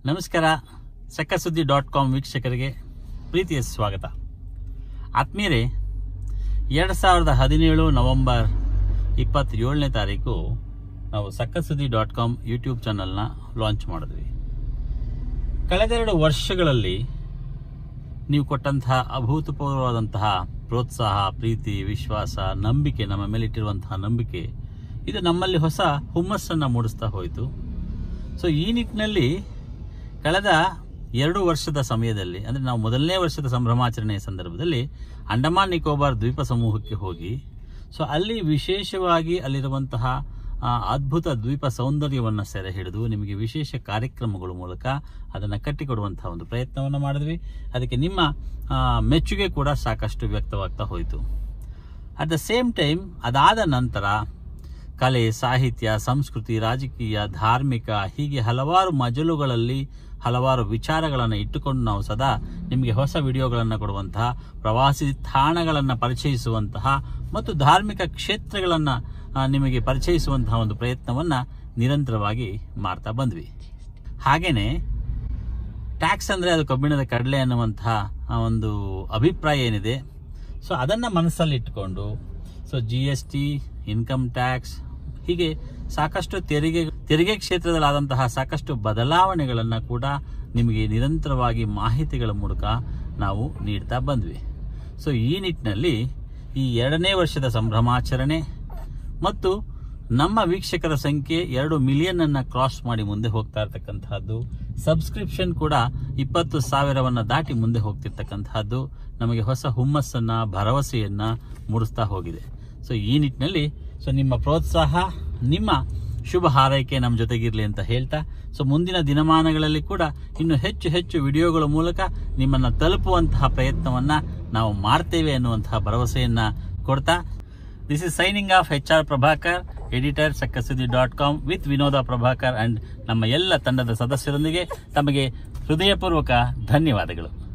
ನಮಸ್ಕಾರ. ಸಕ್ಕಸುದ್ದಿ.com ವೀಕ್ಷಕರಿಗೆ ಪ್ರೀತಿಯ ಸ್ವಾಗತ. ಆತ್ಮೀಯರೇ, 2017 ನವೆಂಬರ್ 27ನೇ ತಾರೀಕು ನಾವು ಸಕ್ಕಸುದ್ದಿ.com ಯೂಟ್ಯೂಬ್ ಚಾನಲ್ನ ಲಾಂಚ್ ಮಾಡಿದ್ವಿ. ಕಳೆದೆರಡು ವರ್ಷಗಳಲ್ಲಿ ನೀವು ಕೊಟ್ಟಂತಹ ಅಭೂತಪೂರ್ವವಾದಂತಹ ಪ್ರೋತ್ಸಾಹ, ಪ್ರೀತಿ, ವಿಶ್ವಾಸ, ನಂಬಿಕೆ, ನಮ್ಮ ಮೇಲಿಟ್ಟಿರುವಂತಹ ನಂಬಿಕೆ, ಇದು ನಮ್ಮಲ್ಲಿ ಹೊಸ ಹುಮ್ಮಸ್ಸನ್ನು ಮೂಡಿಸ್ತಾ ಹೋಯಿತು. ಸೊ ಈ ನಿಟ್ಟಿನಲ್ಲಿ ಕಳೆದ 2 ವರ್ಷದ ಸಮಯದಲ್ಲಿ, ಅಂದರೆ ನಾವು ಮೊದಲನೇ ವರ್ಷದ ಸಂಭ್ರಮಾಚರಣೆಯ ಸಂದರ್ಭದಲ್ಲಿ ಅಂಡಮಾನ್ ನಿಕೋಬಾರ್ ದ್ವೀಪ ಸಮೂಹಕ್ಕೆ ಹೋಗಿ, ಸೊ ಅಲ್ಲಿ ವಿಶೇಷವಾಗಿ ಅಲ್ಲಿರುವಂತಹ ಅದ್ಭುತ ದ್ವೀಪ ಸೌಂದರ್ಯವನ್ನು ಸೆರೆ ಹಿಡಿದು ನಿಮಗೆ ವಿಶೇಷ ಕಾರ್ಯಕ್ರಮಗಳ ಮೂಲಕ ಅದನ್ನು ಕಟ್ಟಿಕೊಡುವಂತಹ ಒಂದು ಪ್ರಯತ್ನವನ್ನು ಮಾಡಿದ್ವಿ. ಅದಕ್ಕೆ ನಿಮ್ಮ ಮೆಚ್ಚುಗೆ ಕೂಡ ಸಾಕಷ್ಟು ವ್ಯಕ್ತವಾಗ್ತಾ ಹೋಯಿತು. ಅಟ್ ದ ಸೇಮ್ ಟೈಮ್ ಅದಾದ ನಂತರ ಕಲೆ, ಸಾಹಿತ್ಯ, ಸಂಸ್ಕೃತಿ, ರಾಜಕೀಯ, ಧಾರ್ಮಿಕ, ಹೀಗೆ ಹಲವಾರು ಮಜಲುಗಳಲ್ಲಿ ಹಲವಾರು ವಿಚಾರಗಳನ್ನು ಇಟ್ಟುಕೊಂಡು ನಾವು ಸದಾ ನಿಮಗೆ ಹೊಸ ವಿಡಿಯೋಗಳನ್ನು ಕೊಡುವಂತಹ, ಪ್ರವಾಸಿ ತಾಣಗಳನ್ನು ಪರಿಚಯಿಸುವಂತಹ ಮತ್ತು ಧಾರ್ಮಿಕ ಕ್ಷೇತ್ರಗಳನ್ನು ನಿಮಗೆ ಪರಿಚಯಿಸುವಂತಹ ಒಂದು ಪ್ರಯತ್ನವನ್ನು ನಿರಂತರವಾಗಿ ಮಾಡ್ತಾ ಬಂದ್ವಿ. ಹಾಗೇನೆ ಟ್ಯಾಕ್ಸ್ ಅಂದರೆ ಅದು ಕಬ್ಬಿಣದ ಕಡಲೆ ಅನ್ನುವಂತಹ ಒಂದು ಅಭಿಪ್ರಾಯ ಏನಿದೆ, ಸೊ ಅದನ್ನು ಮನಸ್ಸಲ್ಲಿ ಇಟ್ಟುಕೊಂಡು ಸೊ GST, ಇನ್ಕಮ್ ಟ್ಯಾಕ್ಸ್, ಹೀಗೆ ಸಾಕಷ್ಟು ತೆರಿಗೆ ಕ್ಷೇತ್ರದಲ್ಲಾದಂತಹ ಸಾಕಷ್ಟು ಬದಲಾವಣೆಗಳನ್ನು ಕೂಡ ನಿಮಗೆ ನಿರಂತರವಾಗಿ ಮಾಹಿತಿಗಳ ಮೂಲಕ ನಾವು ನೀಡ್ತಾ ಬಂದ್ವಿ. ಸೊ ಈ ನಿಟ್ಟಿನಲ್ಲಿ ಈ 2ನೇ ವರ್ಷದ ಸಂಭ್ರಮಾಚರಣೆ ಮತ್ತು ನಮ್ಮ ವೀಕ್ಷಕರ ಸಂಖ್ಯೆ 2 ಮಿಲಿಯನ್ ಅನ್ನು ಕ್ರಾಸ್ ಮಾಡಿ ಮುಂದೆ ಹೋಗ್ತಾ ಇರ್ತಕ್ಕಂತಹದ್ದು, ಸಬ್ಸ್ಕ್ರಿಪ್ಷನ್ ಕೂಡ 20,000 ದಾಟಿ ಮುಂದೆ ಹೋಗ್ತಿರ್ತಕ್ಕಂತಹದ್ದು ನಮಗೆ ಹೊಸ ಹುಮ್ಮಸ್ಸನ್ನ, ಭರವಸೆಯನ್ನ ಮೂಡಿಸ್ತಾ ಹೋಗಿದೆ. ಸೊ ಈ ನಿಟ್ಟಿನಲ್ಲಿ ನಿಮ್ಮ ಪ್ರೋತ್ಸಾಹ, ನಿಮ್ಮ ಶುಭ ಹಾರೈಕೆ ನಮ್ಮ ಜೊತೆಗಿರಲಿ ಅಂತ ಹೇಳ್ತಾ, ಸೊ ಮುಂದಿನ ದಿನಮಾನಗಳಲ್ಲಿ ಕೂಡ ಇನ್ನು ಹೆಚ್ಚು ಹೆಚ್ಚು ವಿಡಿಯೋಗಳ ಮೂಲಕ ನಿಮ್ಮನ್ನು ತಲುಪುವಂತಹ ಪ್ರಯತ್ನವನ್ನ ನಾವು ಮಾಡ್ತೇವೆ ಅನ್ನುವಂತಹ ಭರವಸೆಯನ್ನ ಕೊಡ್ತಾ, this is signing off HR Prabhakar, editor, ಸಕ್ಕಸುದ್ದಿ.com ವಿತ್ ವಿನೋದ ಪ್ರಭಾಕರ್ ಅಂಡ್ ನಮ್ಮ ಎಲ್ಲ ತಂಡದ ಸದಸ್ಯರೊಂದಿಗೆ ತಮಗೆ ಹೃದಯಪೂರ್ವಕ ಧನ್ಯವಾದಗಳು.